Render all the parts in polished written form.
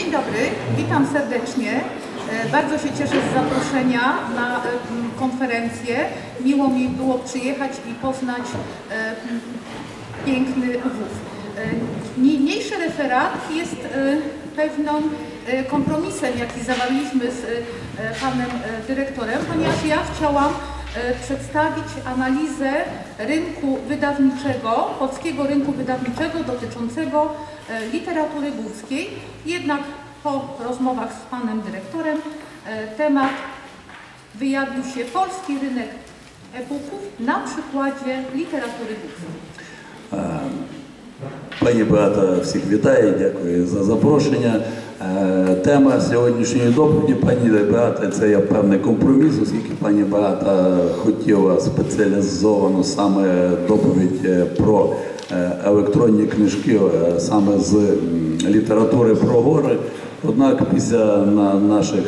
Dzień dobry, witam serdecznie. Bardzo się cieszę z zaproszenia na konferencję. Miło mi było przyjechać i poznać piękny UWF. Niniejszy referat jest pewną kompromisem, jaki zawarliśmy z panem dyrektorem, ponieważ ja chciałam przedstawić analizę rynku wydawniczego, polskiego rynku wydawniczego dotyczącego literatury górskiej. Jednak po rozmowach z panem dyrektorem temat wyjawił się polski rynek e-booków na przykładzie literatury górskiej. Пані Беата всіх вітає, дякую за запрошення. Тема сьогоднішньої доповіді пані Беата – це є певний компроміс, оскільки пані Беата хотіла спеціалізовану саме доповідь про електронні книжки, саме з літератури про гори. Однак після наших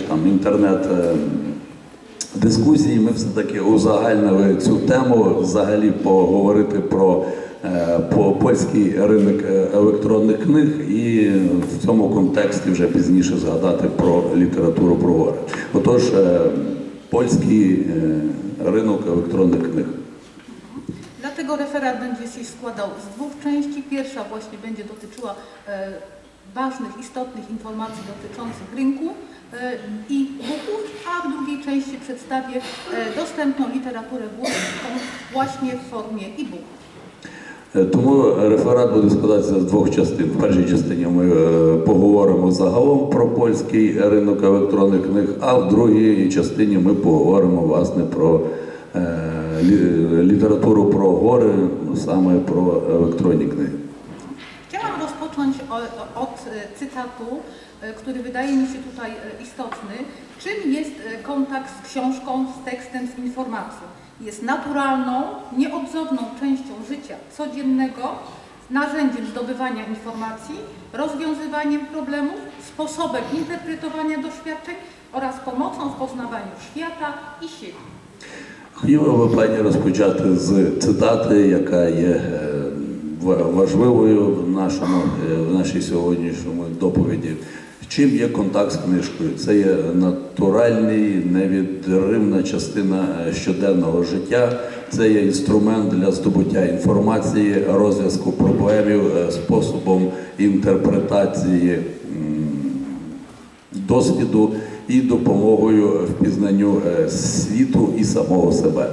інтернет-дискусій ми все-таки узагальнили цю тему, взагалі поговорити про польський ринок електронних книг і в цьому контексті вже пізніше згадати про літературу про гори. Отож, польський ринок електронnych knih. Dlatego referat będzie się składał z dwóch części. Pierwsza właśnie będzie dotyczyła ważnych, istotnych informacji dotyczących rynku e-booków, a w drugiej części przedstawię dostępną literaturę górską właśnie w formie e-booków. Тому реферат буде складатися з двох частин. В першій частині ми поговоримо загалом про польський ринок електронних книг, а в другій частині ми поговоримо, власне, про literatury pro gory, same pro elektroniczne knihy. Chciałam rozpocząć od cytatu, który wydaje mi się tutaj istotny. Czym jest kontakt z książką, z tekstem, z informacją? Jest naturalną, nieodzowną częścią życia codziennego, narzędziem zdobywania informacji, rozwiązywaniem problemów, sposobem interpretowania doświadczeń oraz pomocą w poznawaniu świata i siebie. Хотіла би пані розпочати з цитати, яка є важливою в нашій сьогоднішньому доповіді. Чим є контакт з книжкою? Це є натуральний, невідривна частина щоденного життя, це є інструмент для здобуття інформації, розв'язку проблемів, способом інтерпретації досвіду і допомогою впізнанню світу і самого себе.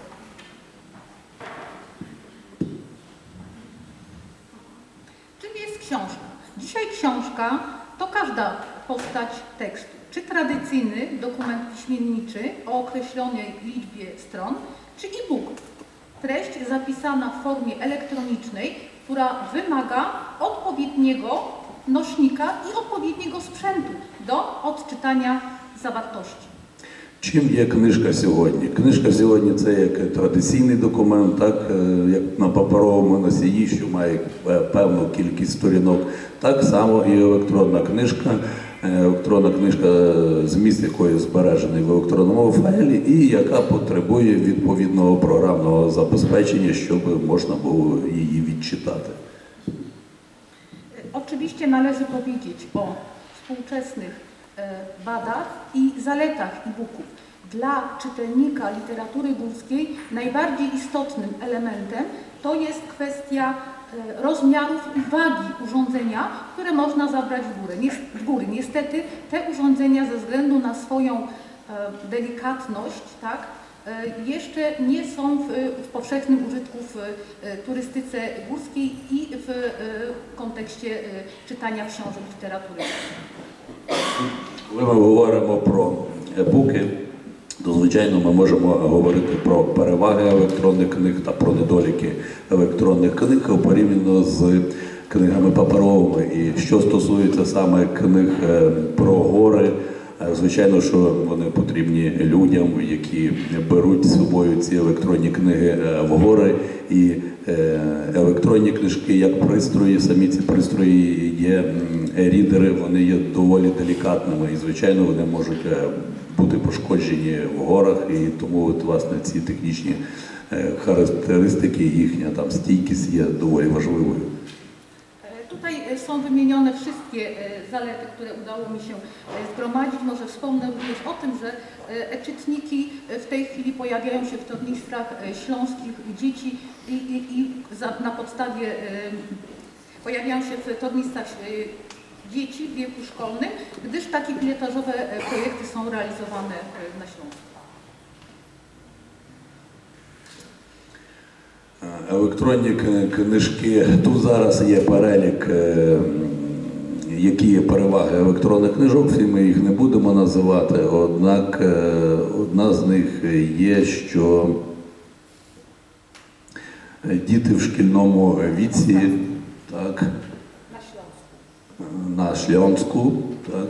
Czym jest książka? Dzisiaj książka to każda postać tekstu, czy tradycyjny dokument piśmienniczy o określonej liczbie stron, czy e-book. Treść zapisana w formie elektronicznej, która wymaga odpowiedniego nośnika i odpowiedniego sprzętu do odczytania zawartości. Чим є книжка сьогодні? Книжка сьогодні – це як традиційний документ, так як на паперовому носії, що має певну кількість сторінок, так само і електронна книжка. Електронна книжка, зміст якої збережений в електронному файлі і яка потребує відповідного програмного забезпечення, щоб можна було її відчитати. Oczywiście należy powiedzieć o współczesnych wadach i zaletach e-booków. Dla czytelnika literatury górskiej najbardziej istotnym elementem to jest kwestia rozmiarów i wagi urządzenia, które można zabrać w góry. Niestety te urządzenia ze względu na swoją delikatność, tak, jeszcze nie są w powszechnym użytku w turystyce górskiej i w kontekście czytania książek literatury. Коли ми говоримо про e-booки, то, звичайно, ми можемо говорити про переваги електронних книг та про недоліки електронних книг порівняно з книгами паперовими. І що стосується саме книг про гори, звичайно, що вони потрібні людям, які беруть з собою ці електронні книги в гори. І електронні книжки, як пристрої, самі ці пристрої є рідери, вони є доволі делікатними і, звичайно, вони можуть бути пошкоджені в горах, і тому, власне, ці технічні характеристики, їхня стійкість є доволі важливою. Tutaj są wymienione wszystkie zalety, które udało mi się zgromadzić. Może wspomnę również o tym, że e-czytniki w tej chwili pojawiają się w tornistrach śląskich dzieci i na podstawie pojawiają się w tornistrach dzieci w wieku szkolnym, gdyż takie pilotażowe projekty są realizowane na Śląsku. Електронні книжки, тут зараз є перелік, які є переваги електронних книжок, всі ми їх не будемо називати, однак одна з них є, що діти в шкільному віці, так, на Śląsku, tak,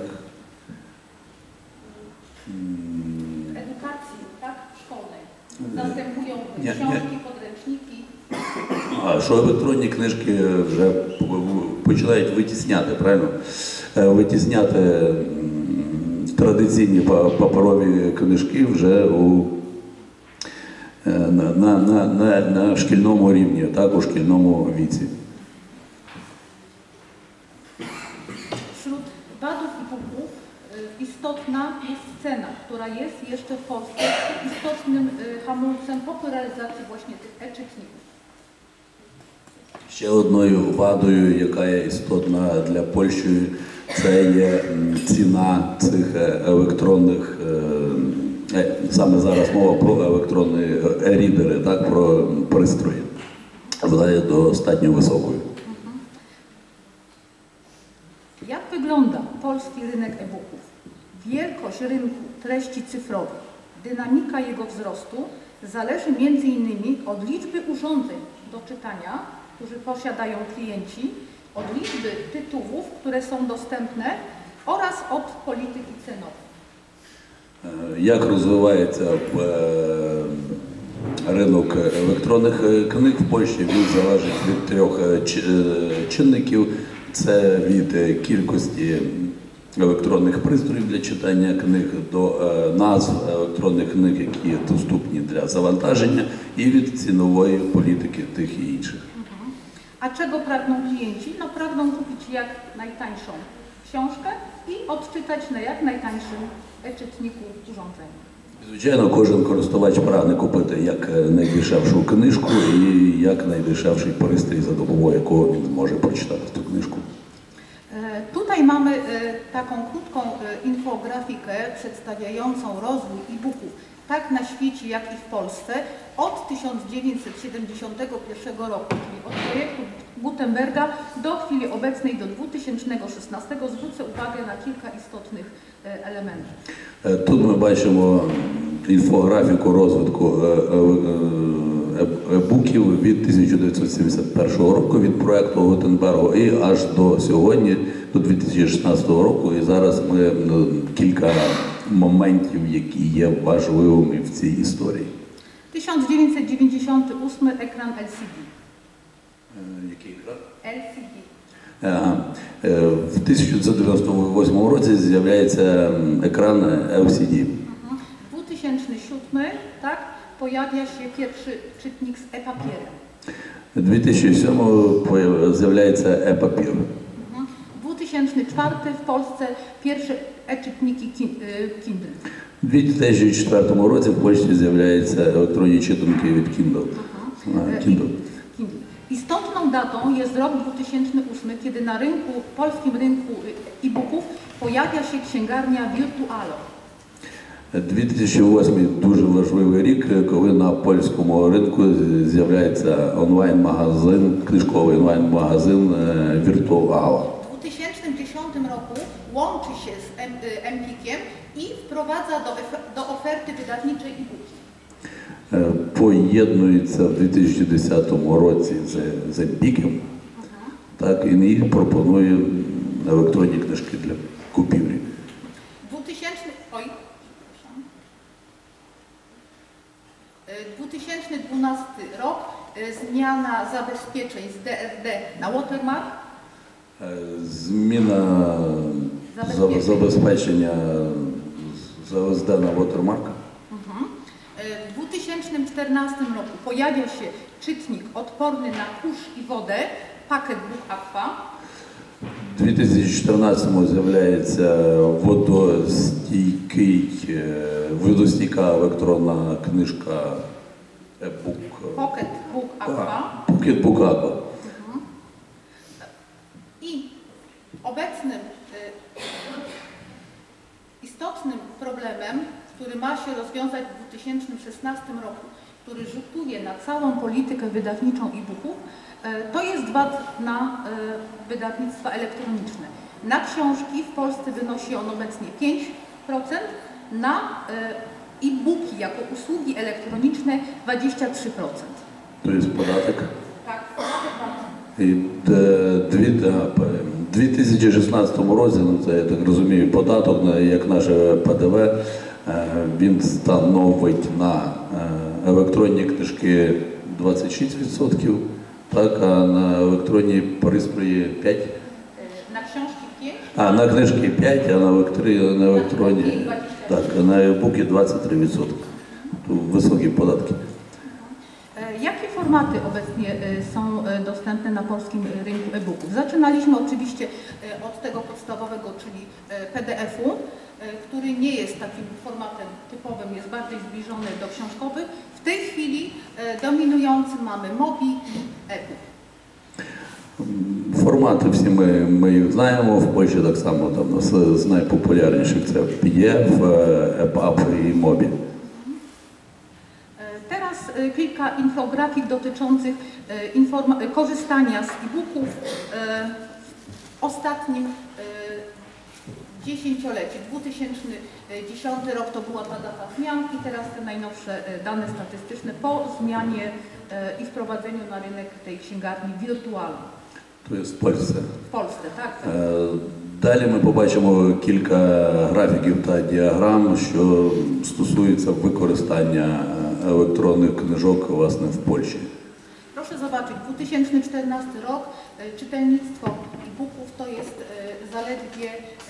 Edukacji, tak, szkolnej. Застępują książki, podręczniki. А що електронні книжки вже починають витісняти, правильно? Витісняти традиційні паперові книжки вже на шкільному рівні, так, у шкільному віці. Wśród wadów i bóg istotna jest cena, która jest jeszcze w Polsce istotnym hamulcem popularyzacji właśnie tych e-czytników. Ще одною вадою, яка є істотна для Польщі, це є ціна цих електронних, саме зараз мова про електронні рідери, так, про пристрої. Вона є достатньо високою. Jak wygląda polski rynek e-booków? Wielkość rynku treści cyfrowych, dynamika jego wzrostu zależy m.in. od liczby urządzeń do czytania, którzy posiadają klienci, od liczby tytułów, które są dostępne oraz od polityki cenowej. Як розвивається ринок електронних книг в Польщі, він залежить від трьох чинників. Це від кількості електронних пристроїв для читання книг до назв електронних книг, які доступні для завантаження, і від цінової політики тих і інших. A czego pragną klienci? No pragną kupić jak najtańszą książkę i odczytać na jak najtańszym e-czytniku urządzeniu. Звичайно, кожен користувач прагне купити як найдешевшу книжку і як найдешевший пристрій, за допомогою якого він зможе прочитати цю книжку. Tutaj mamy taką krótką infografikę przedstawiającą rozwój e-booków tak na świecie, jak i w Polsce od 1971 roku, czyli od projektu Gutenberga do chwili obecnej, do 2016. Zwrócę uwagę na kilka istotnych elementów. Тут ми бачимо інфографіку розвитку e-буків від 1971 року, від проєкту Гутенберга, і аж до сьогодні, до 2016 року. І зараз ми кілька моментів, які є важливими в цій історії. 1998 ekran LCD. Який екран? LCD. В 1998 році з'являється екран LCD. W 2007, tak, pojawia się pierwszy czytnik z e-papierem. В 2007 з'являється e-папір. W 2004 w Polsce pierwsze e-czytniki Kindle. У 2004 році в Польщі з'являються електронні читанки від Kindle. Kindle. Istotną datą jest rok 2008, kiedy na polskim rynku e-booków pojawia się księgarnia Virtualo. 2008 дуже важливий рік, коли на польському ринку з'являється онлайн-магазин, книжковий онлайн-магазин Virtualo. W 2010 roku łączy się z Empikiem i wprowadza do oferty wydawniczej e-booki. Поєднується в 2010 році з Empiciem, так, і пропонує електронні книжки для купівлі. 2012 rok, zmiana zabezpieczeń z DRD na Watermark. Зміна забезпечення з ЛСД на Watermark. W 2014 roku pojawia się czytnik odporny na kurz i wodę, Pocketbook Aqua. 2014-му з'являється водостійка електронна книжка e-book. Pocket Book Aqua. Pocket Book Aqua. I obecnym istotnym problemem, który ma się rozwiązać w 2016 roku, który rzutuje na całą politykę wydawniczą e-booków, to jest VAT na wydawnictwa elektroniczne. Na książki w Polsce wynosi on obecnie 5%, na e-booki jako usługi elektroniczne 23%. To jest podatek? Tak, podatek. І в 2016 році, це, я так розумію, податок, як наше ПДВ, він становить на електронні книжки 26%, так, а на електронні пристрої 5%. Na książki 5%. А на книжки 5%, а на електронні, так, а на e-booki 23%. Тут високі податки. Jakie formaty obecnie są dostępne na polskim rynku e-booków? Zaczynaliśmy oczywiście od tego podstawowego, czyli PDF-u, który nie jest takim formatem typowym, jest bardziej zbliżony do książkowych. W tej chwili dominujący mamy MOBI i e-book. Формати всі ми їх знаємо, в Польщі так само там, з найпопулярніших це PDF, EPUB і MOBI. Teraz kilka infografik dotyczących korzystania z e-booków w ostatnim dziesięcioleciu. 2010 rok to była ta data zmianki, teraz te najnowsze dane statystyczne po zmianie i wprowadzeniu na rynek tej księgarni wirtualnej. То є в Польщі. W Polsce, tak? Далі ми побачимо кілька графіків та діаграм, що стосуються використання електронних книжок, власне, в Польщі. Proszę zobaczyć, 2014 rok, czytelnictwo e-booków to jest zaledwie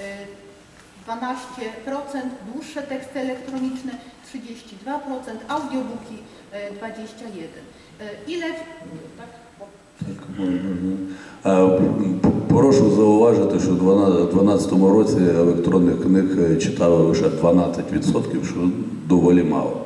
12%, dłuższe teksty elektroniczne 32%, audiobooki 21%. Ile... Tak? Прошу зауважити, що в 2012 році електронних книг читали лише 12%, що доволі мало.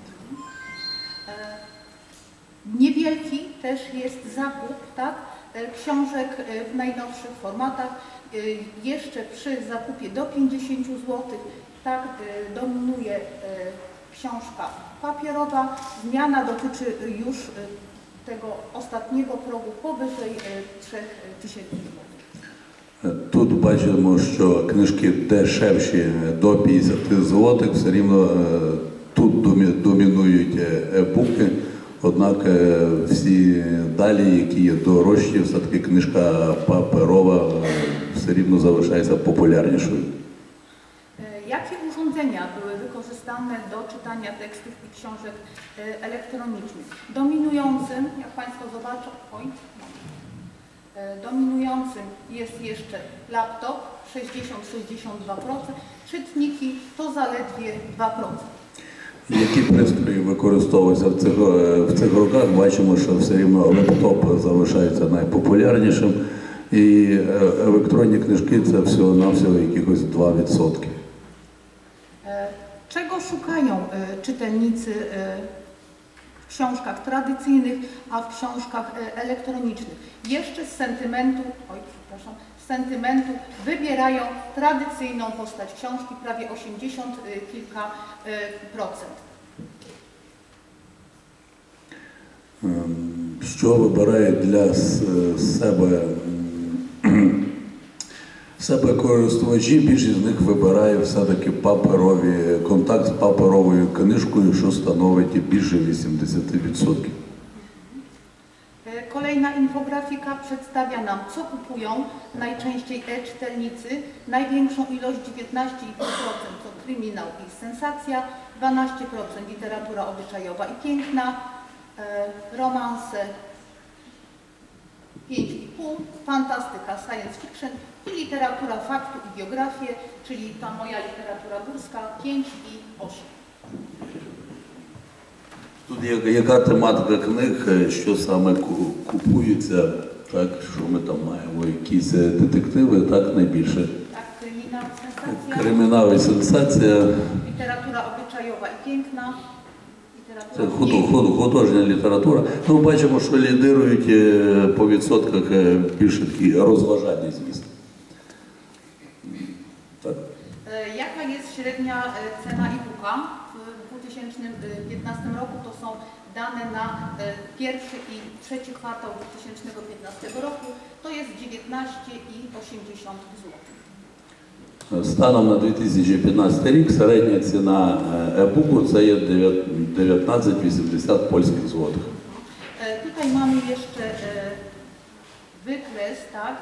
Niewielki też jest zakup, tak, książek w najnowszych formatach. Jeszcze przy zakupie do 50 zł tak, dominuje książka papierowa. Zmiana dotyczy już tego ostatniego progu powyżej 3000 zł. Тут бачимо, що книжки дешевші до 50 злотих, все рівно тут домінують e-буки, однак всі далі, які є дорожчі, все-таки книжка паперова все рівно залишається популярнішою. Jakie urządzenia były wykorzystane do czytania tekstów i książek elektronicznych? Dominującym, jak Państwo zobaczą, dominującym jest jeszcze laptop 60-62%, czytniki to zaledwie 2%. Які пристрої використовуються в цих роках, бачимо, що все рівно лептоп залишається найпопулярнішим, і електронні книжки це всього-навсього якихось 2%. Czego szukają czytelnicy w książkach tradycyjnych, a w książkach elektronicznych? Jeszcze z sentymentu wybierają tradycyjną postać książki, prawie 80 kilka procent. Що вибирає для себе користувачі, більшість з них вибирає все-таки контакт з паперовою книжкою, що становить більше 80%. Kolejna infografika przedstawia nam, co kupują najczęściej e-czytelnicy. Największą ilość 19,5% to kryminał i sensacja, 12% literatura obyczajowa i piękna, romanse 5,5%, fantastyka, science fiction i literatura faktu i biografię, czyli ta moja literatura górska 5 i 8. Тут яка тематика книг, що саме купується Так, що ми там маємо? Якісь детективи, так, найбільше. Tak, kryminał, sensacja, Кримінал і сенсація. literatura obyczajowa i piękna, Це literatura художня література. Ну, бачимо, що лідирують по відсотках більше такі розважальні зміст. Так. Jaka jest średnia cena e-booka w 2015 roku? To są dane na pierwszy i trzeci kwartał 2015 roku. To jest 19,80 zł. Станом на 2015 рік середня ціна e-booku це є 19,80 польських злотих. Tutaj mamy jeszcze wykres, tak,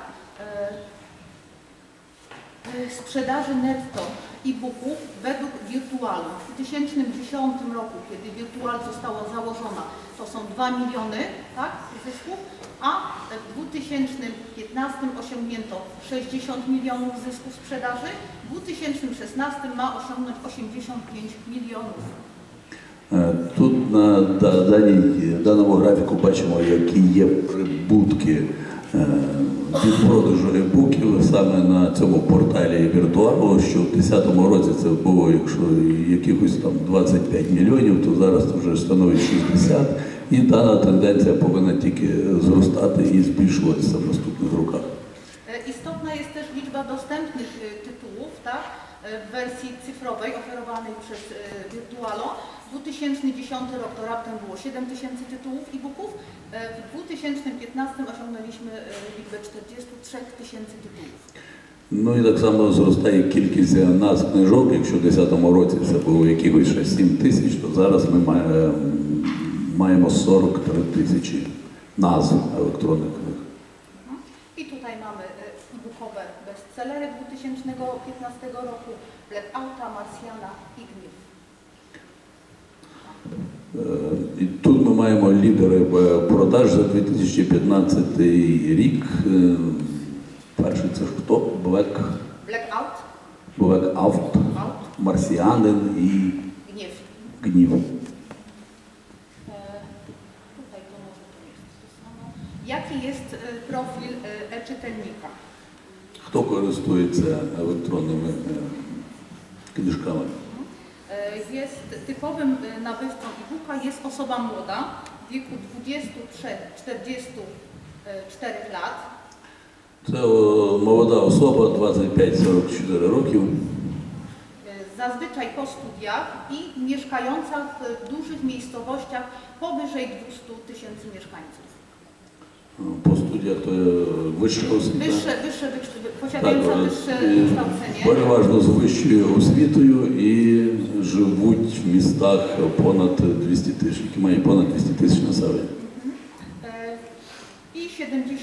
sprzedaży netto e-booków według Virtualu. W 2010 roku, kiedy Virtual została założona, to są 2 miliony, tak, zysków, a w 2015 osiągnięto 60 milionów zysków sprzedaży, w 2016 ma osiągnąć 85 milionów. Тут на даному графіку бачимо, які є прибутки від продажу e-bookів саме на цьому порталі Virtual, що в 2010 році це було, якщо якихось там 25 мільйонів, то зараз це вже становить 60, і дана тенденція повинна тільки зростати і збільшуватися в наступних роках. Istotna jest też liczba dostępnych tytułów, tak, w wersji cyfrowej oferowanej przez Virtualo. 2010 rok to raptem było 7 tysięcy tytułów e-booków, w 2015 osiągnęliśmy liczbę 43 tysięcy tytułów. Ну і так само зростає кількість назв книжок, якщо в 2010 році це було якихось ще 7 тисяч, то зараз ми маємо 43 тисячі назв електронних книг. I tutaj mamy e-bookowe bestsellery 2015 roku, Blackouta, Marsjana i Gniew. І тут ми маємо лідери продаж за 2015 рік. Перший це ж хто? Blackout, Blackout, Марсіанин і Gniew. Гнів. Tutaj to może to jest to samo. Jaki jest profil e-czytelnika? Хто користується електронними книжками? Jest typowym nabywcą e-booka jest osoba młoda w wieku 23-44 lat. Це молода особа, 25-44 років. Zazwyczaj po studiach i mieszkająca w dużych miejscowościach powyżej 200 tysięcy mieszkańców. По студіях то вища освіта. Posiadająca wyższe kształcenie. Переважно з вищою освітою і живуть в містах понад 200 тисяч, які мають понад 200 тисяч населення. I 75%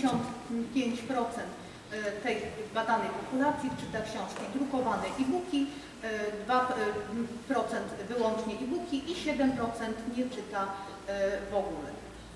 tej badanej populacji czyta książki drukowane e-booki, 2% wyłącznie e-booki i 7% nie czyta w ogóle.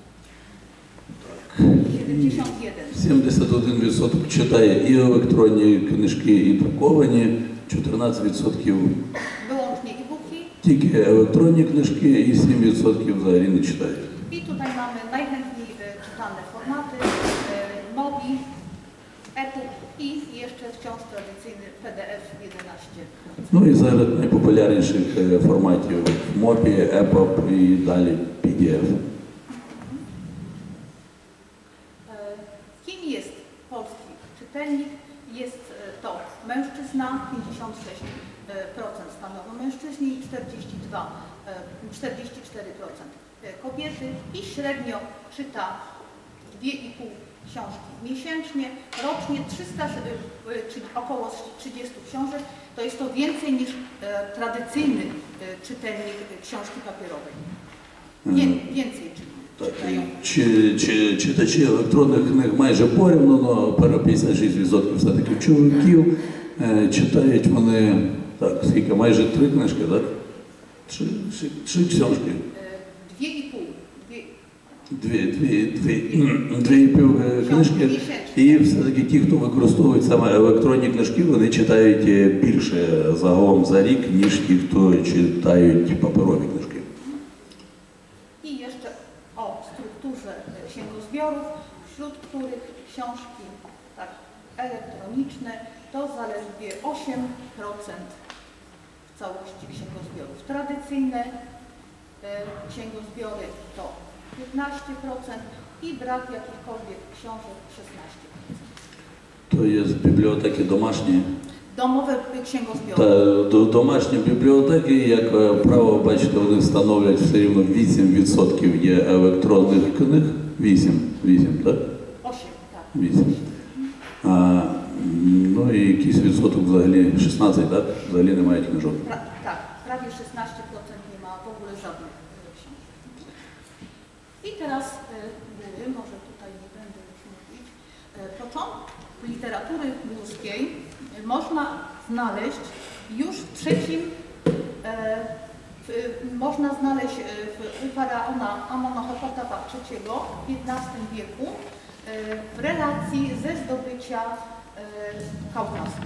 71% читає і електронні книжки, і друковані, 14% Wyłącznie e-booki. тільки електронні книжки, і 7% взагалі не читають. I tutaj mamy najchętniej czytane formaty, MOBI, EPUB i jeszcze wciąż tradycyjny PDF 11. Ну і серед найпопулярніших форматів MOBI, EPUB і далі PDF. Kim jest polski czytelnik? Jest to mężczyzna, 56% stanowią mężczyźni, 44% kobiety i średnio czyta 2,5 książki miesięcznie, rocznie 300, czyli około 30 książek. To jest to więcej niż tradycyjny czytelnik książki papierowej. Więcej Читачі електронних книг майже порівняно, але 56% все-таки чоловіків читають вони, так, скільки, майже 3 книжки, так? 3 книжки. 2,5 книжки. І все-таки ті, хто використовують саме електронні книжки, вони читають більше загалом за рік, ніж ті, хто читають паперові книжки. księgozbiorów, wśród których to zaledwie 8% w całości księgozbiorów. Tradycyjne księgozbiory to 15% i brak jakichkolwiek książek 16%. To jest biblioteki домашні. Domowe księgozbiory. Та домашні бібліотеки, як право, бачите, вони становлять все рівно 8% є електронних книг. 8, так? 8, tak. 8. Ну і якийсь відсоток взагалі 16, так? Взагалі немає книжок. Tak, prawie 16% nie ma w ogóle żadnych książek. I teraz może tutaj nie będę już mówić. Początek literatury górskiej można znaleźć już w trzecim, można znaleźć u faraona Amenhotepa III w XV wieku w relacji ze zdobycia Kaukazu.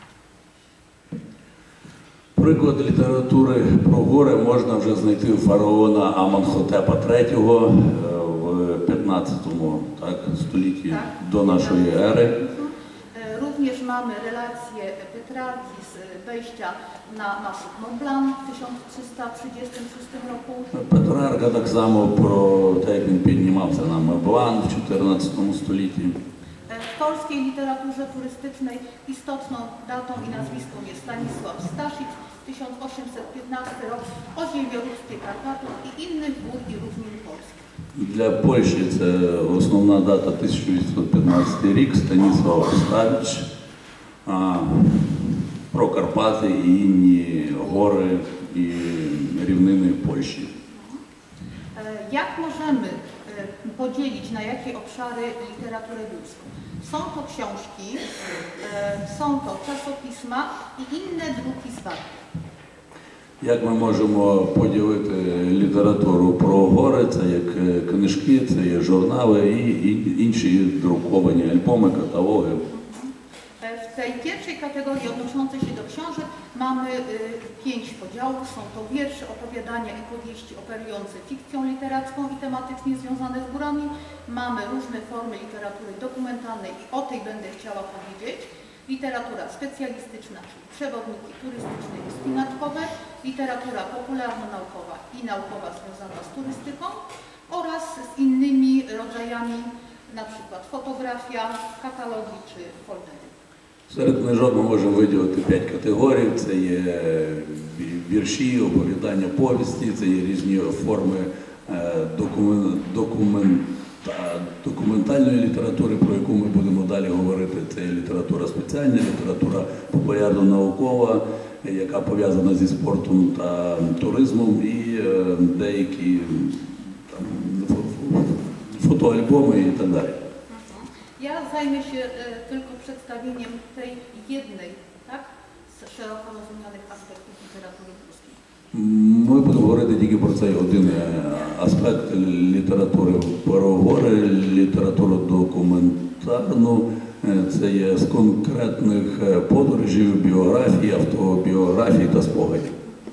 Приклад літератури про гори можна вже знайти у фараона Аменхотепа III в 15 столітті до нашої ери. Również mamy relację Petrarki z wejścia na Masyw Mont Blanc w 1336 roku. Петрарка так само про те, як він піднімався на Мont-Блан в 14 столітті. W polskiej literaturze turystycznej istotną datą i nazwiską jest Stanisław Staszic, 1815 rok, o zielorództwie Karpatów i innych gór i równin polskich. Для Польщі це основна дата 1815 рік, Станіслав Ставіч, про Карпати і інні гори і рівнини Польщі. Jak możemy podzielić na jakie obszary literaturę górską? Są to książki, są to czasopisma i inne druki zwarte. Як ми можемо поділити літературу про гори, це як книжки, це є журнали і інші друковані альбоми, каталоги. W tej pierwszej kategorii odnoszącej się do książek mamy 5 podziałów. Są to wiersze, opowiadania i powieści operujące fikcją literacką i tematycznie związane z górami. Mamy różne formy literatury dokumentalnej i o tej będę chciała powiedzieć. Literatura specjalistyczna, czyli przewodniki turystyczne i wspinaczkowe, literatura popularno-naukowa i naukowa związana z turystyką oraz z innymi rodzajami, na przykład fotografia, katalogi czy foldery. Серед книжок ми можемо виділити 5 категорій. Це є вірші, оповідання, повісті, це є різні форми документальної літератури, про яку ми будемо далі говорити. Це є література спеціальна, література популярно-наукова, яка пов'язана зі спортом та туризмом, і деякі фотоальбоми і так далі. Ja zajmę się tylko przedstawieniem tej jednej, tak, z szeroko rozumianych aspektów literatury górskiej. Ми будемо говорити тільки про цей один аспект літератури про гори, літературу документарну. Це є з конкретних подорожів, біографій, автобіографій та спогадів.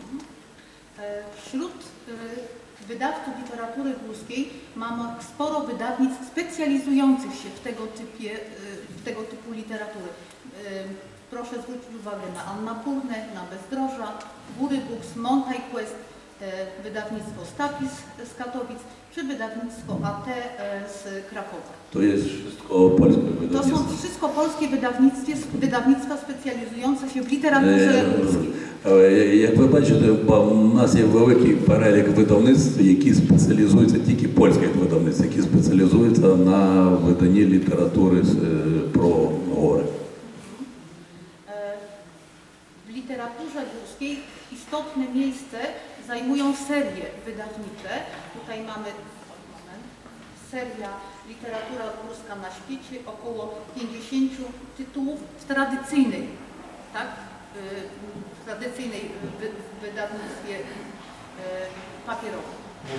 Wśród wydawców literatury górskiej mamy sporo wydawnictw specjalizujących się w tego typu literatury. Proszę zwrócić uwagę na Annapurnę, na Bezdroża, Góry Books, Montaj Quest, wydawnictwo Stapis z Katowic, czy wydawnictwo AT z Krakowa. To jest wszystko polskie wydawnictwo. To są wszystko polskie wydawnictwa specjalizujące się w literaturze górskiej. Як ви бачите, у нас є великий перелік видавництв, які спеціалізуються, тільки польських видавництв, які спеціалізуються на виданні літератури про гори. W literaturze górskiej istotne miejsce zajmują serie wydawnicze. Tutaj mamy seria Literatura górska na świecie, około 50 tytułów w tradycyjnej, tak? W tradycyjnej wydawnictwie papierowym.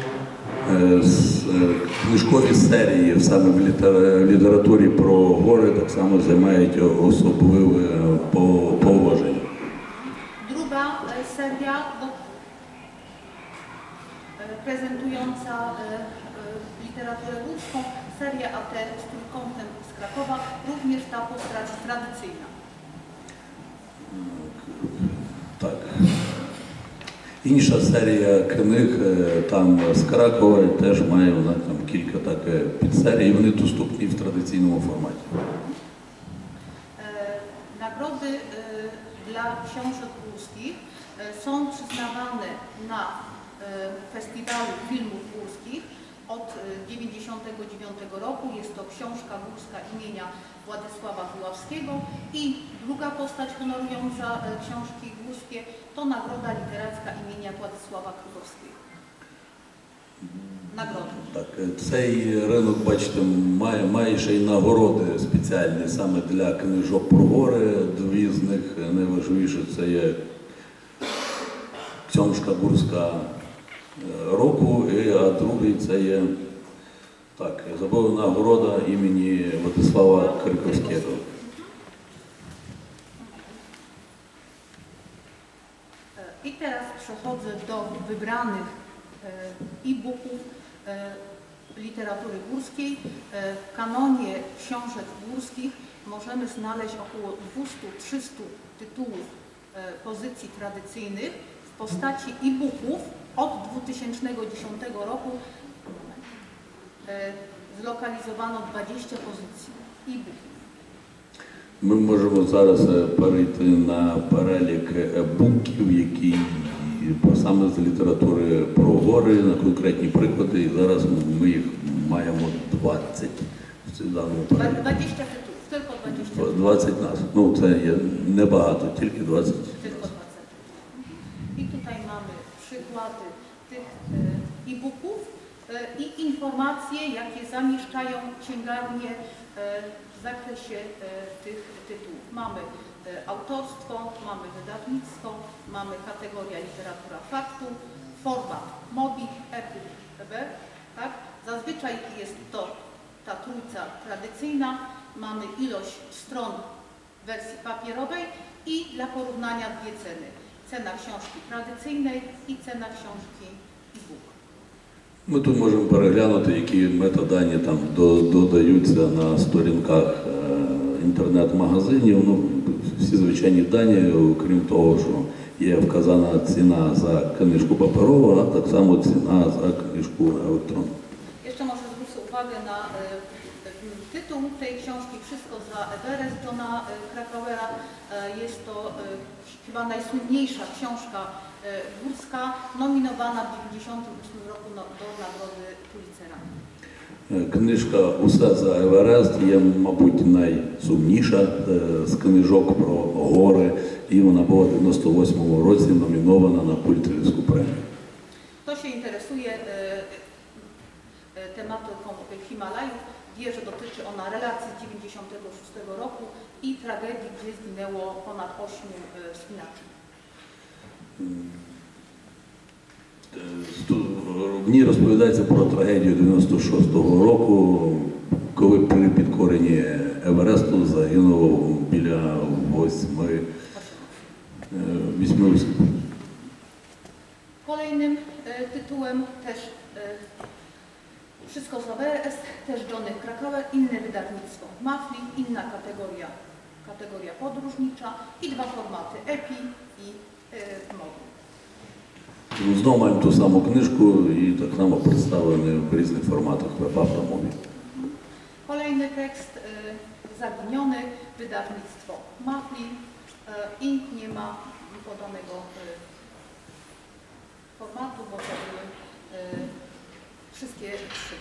Книжкові серії саме в літературі про гори так само займають особливе положення. Druga seria prezentująca literaturę górską, seria AT z Trójkątem z Krakowa, również ta postać tradycyjna. Так. Інша серія книг там з Кракова теж має вона там кілька таких підсерій, вони доступні в традиційному форматі. Nagrody dla książek górskich są przyznawane na Festiwalu Filmów Górskich od 1999 roku. Jest to książka górska imienia Władysława Puławskiego i druga postać honorująca książki górskie to Nagroda Literacka imienia Władysława Krukowskiego. Nagrody. Так, цей ринок, бачите, має ще й нагороди спеціальні саме для книжок про гори. Дві з них найважливіше це є książka гурська року, а другий це є, так, я забув, нагорода імені Владислава Крюковського. I teraz przechodzę do wybranych e-booków literatury górskiej. W kanonie książek górskich możemy znaleźć około 200-300 tytułów pozycji tradycyjnych w postaci e-booków. Od 2010 roku zlokalizowano 20 pozycji e-booków. Ми можемо зараз перейти на перелік буків, які саме з літератури про гори, на конкретні приклади. І зараз ми їх маємо 20 в даному переліку. 20 tytułów, tylko 20. 20 нас. Ну, це є небагато, тільки 20. Tylko 20. I tutaj mamy przykłady tych e-booków i informacje, jakie zamieszczają księgarnie w zakresie tych tytułów. Mamy autorstwo, mamy wydawnictwo, mamy kategoria literatura faktu, format MOBI, EPUB, EB. Tak? Zazwyczaj jest to ta trójca tradycyjna. Mamy ilość stron w wersji papierowej i dla porównania dwie ceny. Cena książki tradycyjnej i cena książki e-book. Ми тут можемо переглянути, які метадані там додаються на сторінках інтернет-магазинів. Ну, всі звичайні дані, окрім того, що є вказана ціна за книжку паперову, а так само ціна за книжку електронну. Jeszcze może zwrócę uwagę na tytuł tej książki Wszystko za Everest Johna Krakauera. Jest to chyba najsłynniejsza książka górska, nominowana w 1998 roku do Nagrody Pulitzera. Книжка «Усе за Еверест» є, мабуть, найсумніша з книжок про гори, і вона була в 98-му році номінована на Пуліцерівську премію. Kto się interesuje tematyką Himalajów, wie, że dotyczy ona relacji z 1996 roku i tragedii, gdzie zginęło ponad 8 wspinaczy. В ній розповідається про трагедію 96-го року, коли при підкоренні Евересту загинуло біля 8 осіб. Kolejnym tytułem też Wszystko za Everest, też Johnny Krakauer, inne wydawnictwo Mafli, inna kategoria podróżnicza i dwa formaty EPI i MOBI. Знову маємо ту саму книжку і так само представлені в різних форматах веб та мові. Kolejny tekst Zaginiony, wydawnictwo Mafli i nie ma podanego formatu, bo to były wszystkie trzy.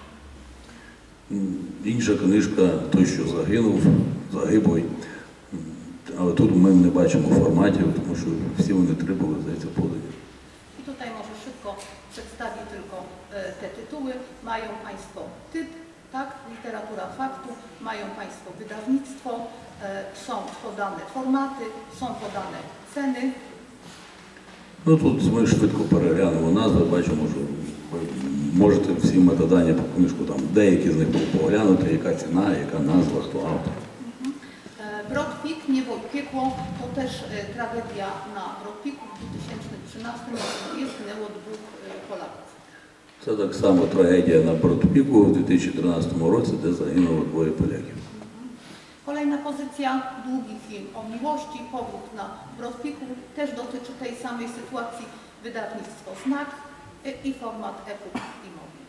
Інша книжка «Той, що загиблий», але тут ми не бачимо форматів, тому що всі вони три були, здається, подані. I tutaj może szybko przedstawię tylko te tytuły. Mają Państwo typ, tak, literatura faktu, mają Państwo wydawnictwo, są podane formaty, są podane ceny. Ну тут ми швидко переглянемо назви, бачимо, що ви можете всі метадані по книжку, там деякі з них поглянути, яка ціна, яка назва, хто автор. Brodpik, Niebo i piekło, to też tragedia na Brodpiku w 2013 roku zginęło dwóch Polaków. Це так само трагедія на Бродпіку у 2013 році, де загинуло двоє поляків. Kolejna Kolejna pozycja, długi film o miłości, powrót na Brodpiku, też dotyczy tej samej sytuacji, wydawnictwo Znak і формат епок і мови.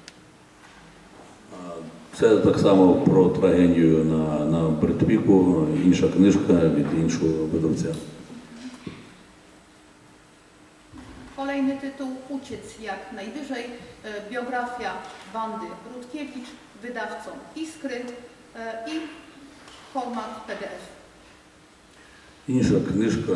Це так само про трагедію на Бредпіку, інша книжка від іншого видавця. Kolejny tytuł, Uciec jak najwyżej, biografia Wandy Rutkiewicz, wydawcą Iskry i format PDF. Інша книжка.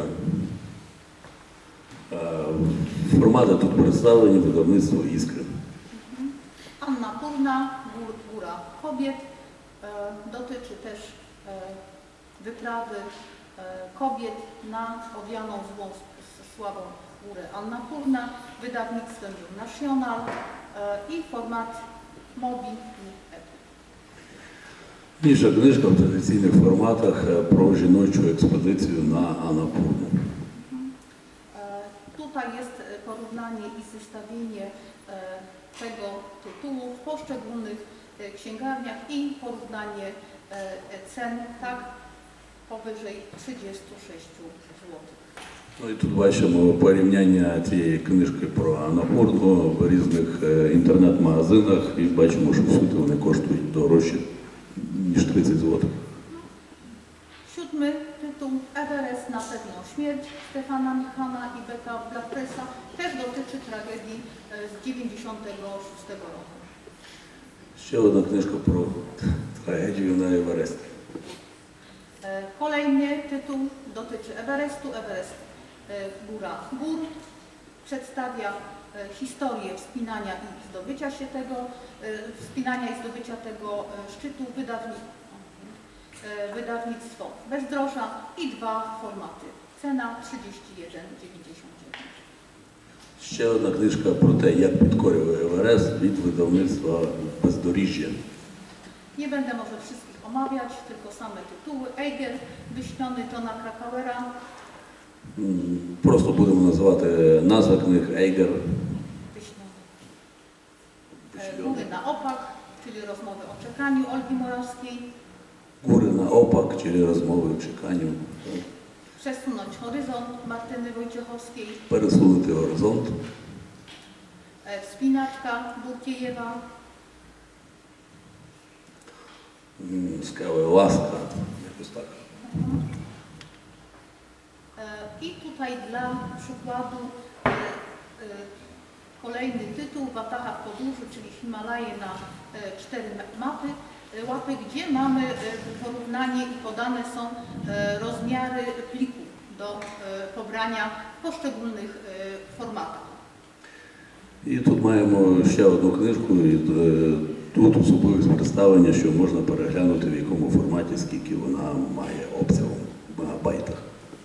Формати тут представлені, видавництво Іскри. Anna Purna, Góra kobiet, dotyczy też wyprawy kobiet na owianą złą sławą górę Anna Purna, wydawnictwem National i format Mobi i EPUB. Інша книжка в традиційних форматах про жіночу експедицію на Анапурну. Tutaj jest porównanie i zestawienie tego tytułu w poszczególnych księgarniach i porównanie cen tak powyżej 36 zł. Ну і тут бачимо порівняння цієї книжки про Анапурну в різних інтернет-магазинах і бачимо, що всюди вони коштують дорожче, ніж 30 злотих. Siódmy tytuł, Everest na pewną śmierć Stefana Michana i Beka Blackpressa, też dotyczy tragedii z 96 roku. Ще одна книжка про трагедію на Евересті. Kolejny tytuł dotyczy Everestu, Everest Góra Gór, przedstawia historię wspinania i zdobycia się tego, szczytu, wydawnictwo Bezdroża i dwa formaty. Cena 31,99. Ще одна книжка про те, як підкорював Еверест від видавництва Бездоріжжя. Nie będę może wszystkich omawiać, tylko same tytuły. Eiger, wyśniony Johna Krakauera. Просто будемо називати назви книг Ейгер. Wyśniony. Góry na opak, czyli rozmowy o czekaniu Olgi Morawskiej. Góry na opak, czyli rozmoви o чеканні. Przesunąć horyzont Martyny Wojciechowskiej. Пересунути горизонт. Wspinaczka Burkiejewa. Скеле Ласка, якось так. I tutaj dla przykładu kolejny tytuł, Wataha w podróży, czyli Himalaje na 4 łapy, gdzie mamy porównanie i podane są rozmiary plików do pobrania w poszczególnych formatach. І тут маємо ще одну книжку, і тут особливість представлення, що можна переглянути, в якому форматі, скільки вона має обсягу в мегабайтах.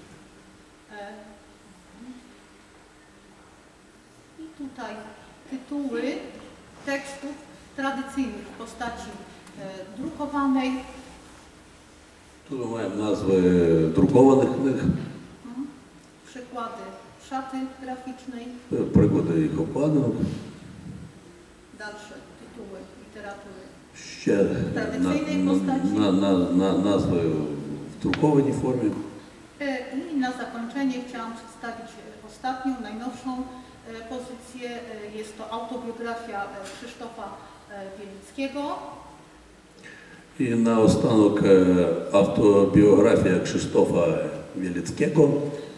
I tutaj tytuły tekstów tradycyjnych w postaci drukowanej. Тут ми маємо назви друкованих книг, Przykłady szaty graficznej, приклади їх обкладинок, dalsze tytuły literatury. ще Традиційної постаті. назви в друкованій формі. I na zakończenie chciałam przedstawić ostatnią, najnowszą pozycję. Jest to autobiografia Krzysztofa Wielickiego. І наостанок автобіографія Krzysztofa Wielickiego,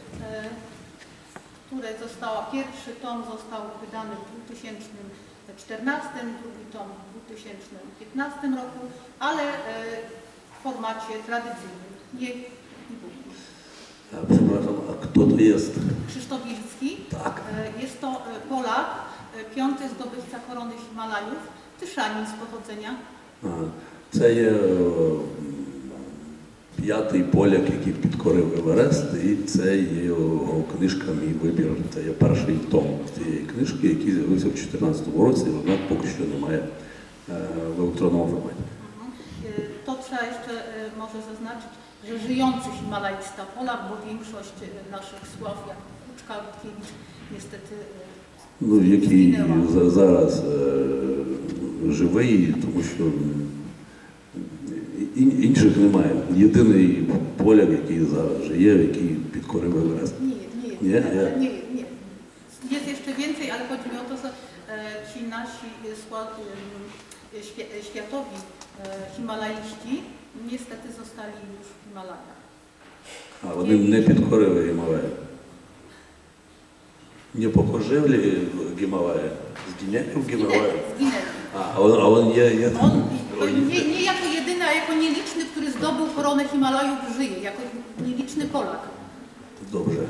Które została, pierwszy tom został wydany w 2014, drugi tom w 2015 roku, ale w formacie tradycyjnym, nie e-booku. Przepraszam, a kto to jest? Krzysztof Wielicki. Tak. Jest to Polak, 5. zdobywca korony Himalajów, Tyszanin z pochodzenia. Це є 5-й поляк, який підкорив Еверест, і це є його книжка «Мій вибір». Це є перший том цієї книжки, який з'явився в 2014 році, однак поки що немає в електронному форматі. To trzeba jeszcze może zaznaczyć, że żyjący himalajista Polak, bo większość naszych sław, jak Kuczka, Rutkiewicz, niestety Ну, який зараз живий, тому що Інших немає. Єдиний поляк, який зараз żyje, який підкорив Еверест. Nie. Jest jeszcze więcej, ale chodzi mi o to, że ci nasi światowi himalaiści niestety zostali już w Himalajach. А вони не підкорили Гімалаї. Не покорили Гімалаї. Zginęli w Гімалаї. Zginęli. A on je... On nie jako jedyny, a jako nieliczny, który zdobył koronę Himalajów, żyje. Jako nieliczny Polak. Dobrze.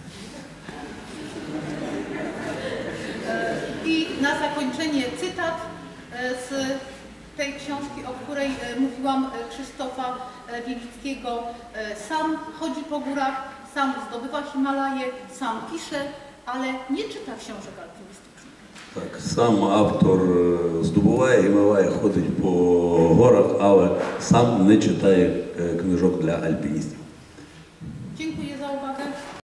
I na zakończenie cytat z tej książki, o której mówiłam, Krzysztofa Wielickiego. Sam chodzi po górach, sam zdobywa Himalaje, sam pisze, ale nie czyta książek alpinistycznych. Так, сам автор здобуває Гімалаї, ходить по горах, але сам не читає книжок для альпіністів. Dziękuję za uwagę.